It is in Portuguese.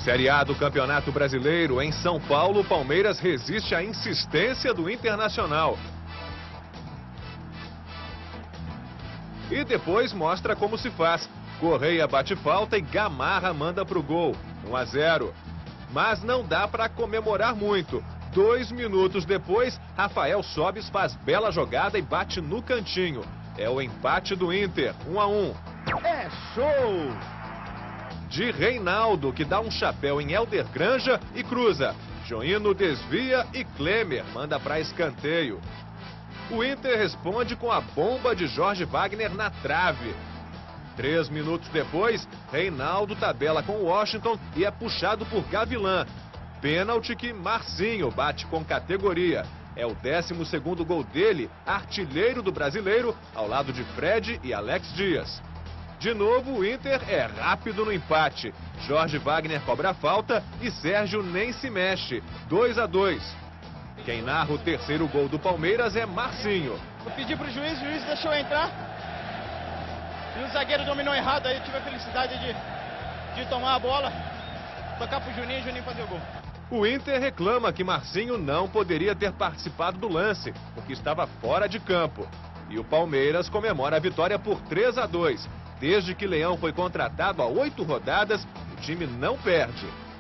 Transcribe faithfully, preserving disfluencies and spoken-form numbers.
Série A do Campeonato Brasileiro, em São Paulo, o Palmeiras resiste à insistência do Internacional. E depois mostra como se faz. Correia bate falta e Gamarra manda pro gol. um a zero. Mas não dá para comemorar muito. Dois minutos depois, Rafael Sóbis faz bela jogada e bate no cantinho. É o empate do Inter, um a um. É show! De Reinaldo, que dá um chapéu em Helder Granja e cruza. Juninho desvia e Klemer manda para escanteio. O Inter responde com a bomba de Jorge Wagner na trave. Três minutos depois, Reinaldo tabela com Washington e é puxado por Gavilã. Pênalti que Marcinho bate com categoria. É o décimo segundo gol dele, artilheiro do Brasileiro, ao lado de Fred e Alex Dias. De novo, o Inter é rápido no empate. Jorge Wagner cobra a falta e Sérgio nem se mexe. dois a dois. Quem narra o terceiro gol do Palmeiras é Marcinho. Eu pedi pro juiz, o juiz deixou entrar. E o zagueiro dominou errado, aí eu tive a felicidade de, de tomar a bola, tocar pro Juninho e o Juninho fazer o gol. O Inter reclama que Marcinho não poderia ter participado do lance, porque estava fora de campo. E o Palmeiras comemora a vitória por três a dois. Desde que Leão foi contratado há oito rodadas, o time não perde.